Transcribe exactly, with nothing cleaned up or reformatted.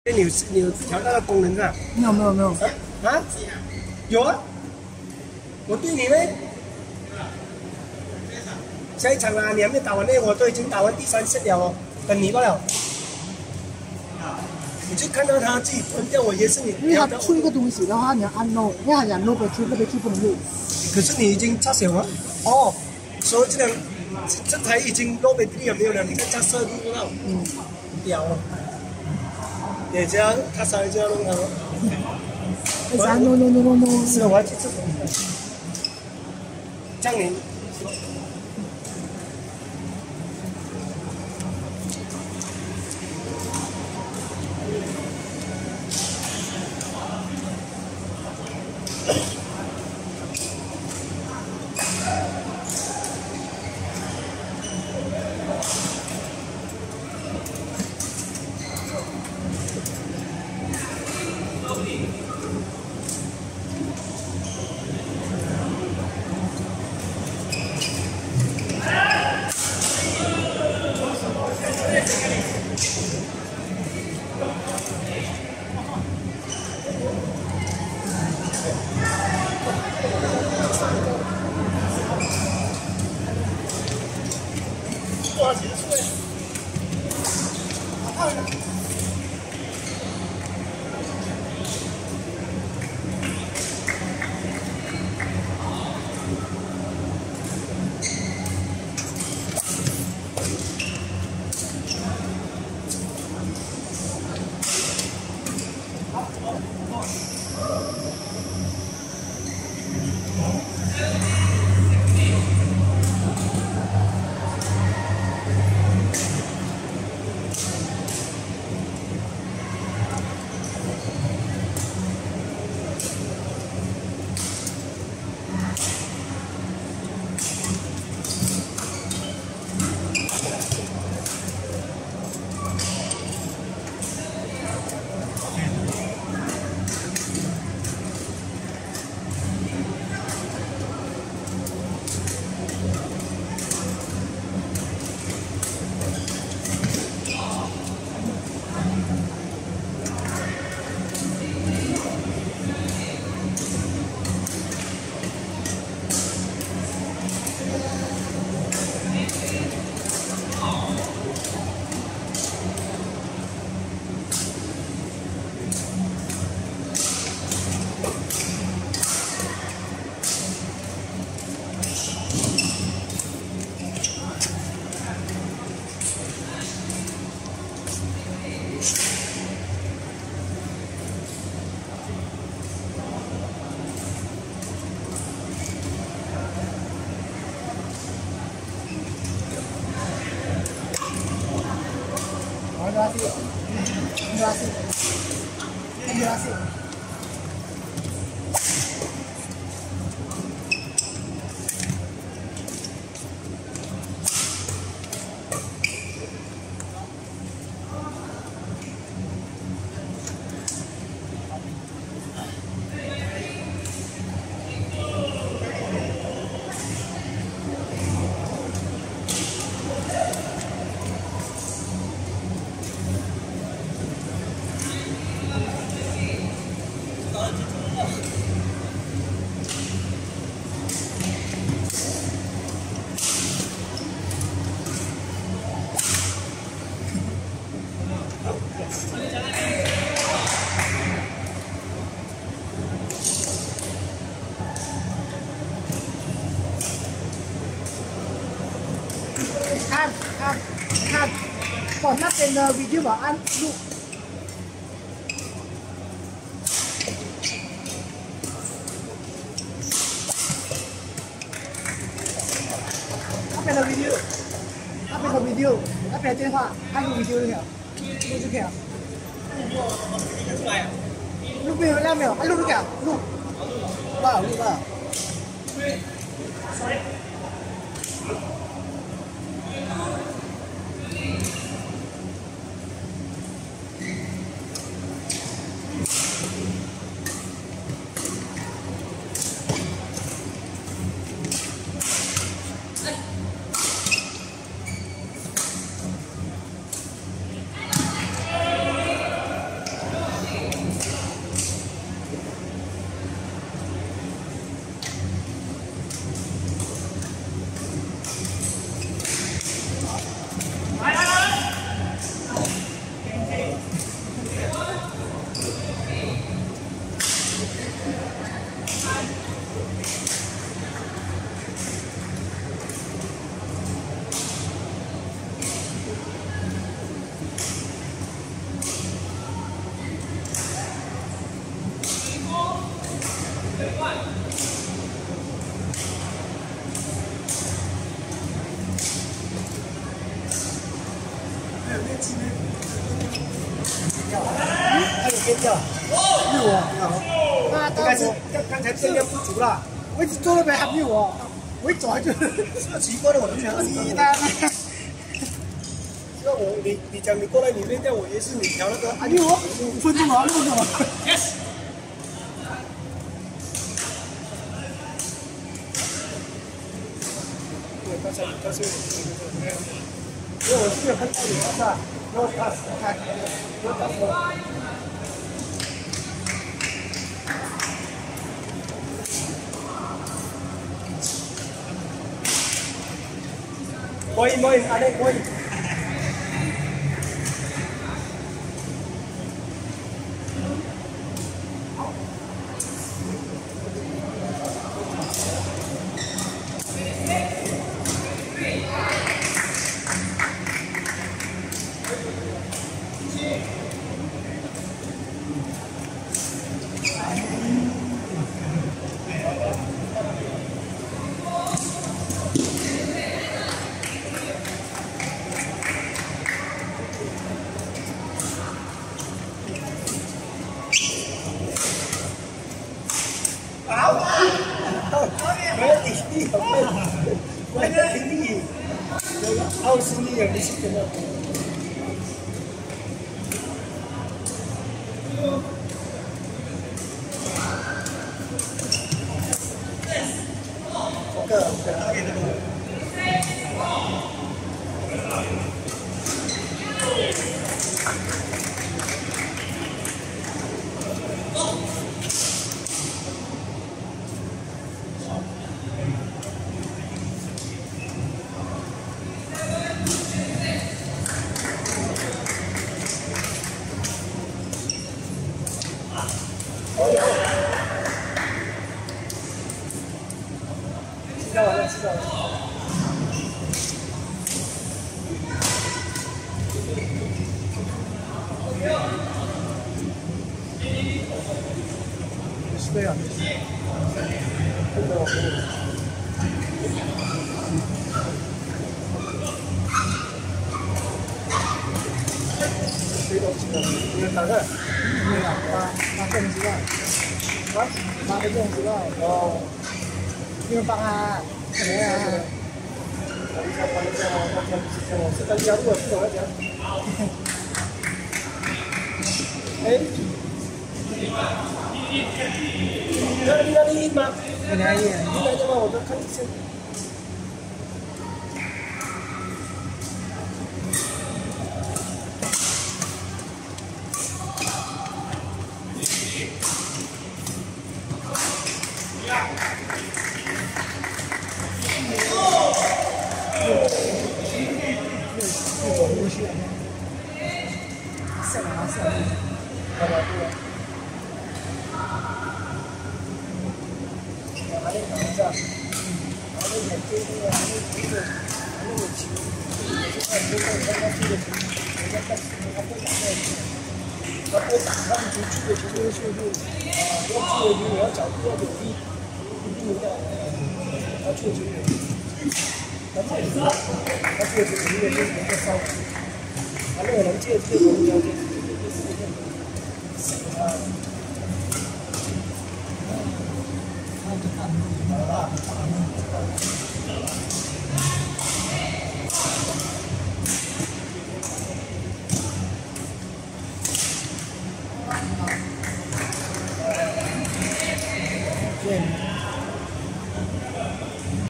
你有你有调那个功能啊？ 没有没有没有。 啊？有啊。我对你呢？下一场啊，你还没打完呢，我都已经打完第三set了哦，等你罢了。你就看到他自己关掉，我也是你。 因为他出一个东西的话，你要按 no， 因为他讲 no 的出，那个就不能用。 可是你已经插小了。哦，所以这辆这台已经 low battery 了没有了？你看加色不到。嗯。屌啊！也这样，他稍微这样弄它。 为啥 no no no no no？ 是啊，我要去这种。这样你。多少钱的税？好看的。Terima kasih. Terima kasih. Terima kasih. An, An, An. Còn mắt trên video bảo ăn dụ. Up là video. Up là video. Up là điện thoại. Anh dùng video được không?录được không? Lúc video làm nào? Anh录được không?录. Vào,录vào. 偏掉。 是我，那应该是刚刚才分量不足啦。 我一直做那边还没有哦，我一走就这奇怪的，我都想你的。 那我你你讲你过来你练掉，我以为是你调那个啊，六五分钟啊，六分钟啊。 Yes。对，刚才刚才因为我是很爱你，是吧？然后他他我打说。可以可以，阿力可以。我在听你，我是你有没事的？个个。吃完了，吃完了。是这样的。真的，谁都知道，你看哪个？没有，八八个人知道。啊？八个人知道。哦。因为帮他，可能啊。是在加入我是我讲。哎。你那你那你印吗？你来印，你来的话我都看一下。他不打他们出去的球队速度，啊，要自由球员要角度要有力，一定要，他做球员，他做球员，他做球员就是能够烧，他那个能借这个能要借，啊，好吧。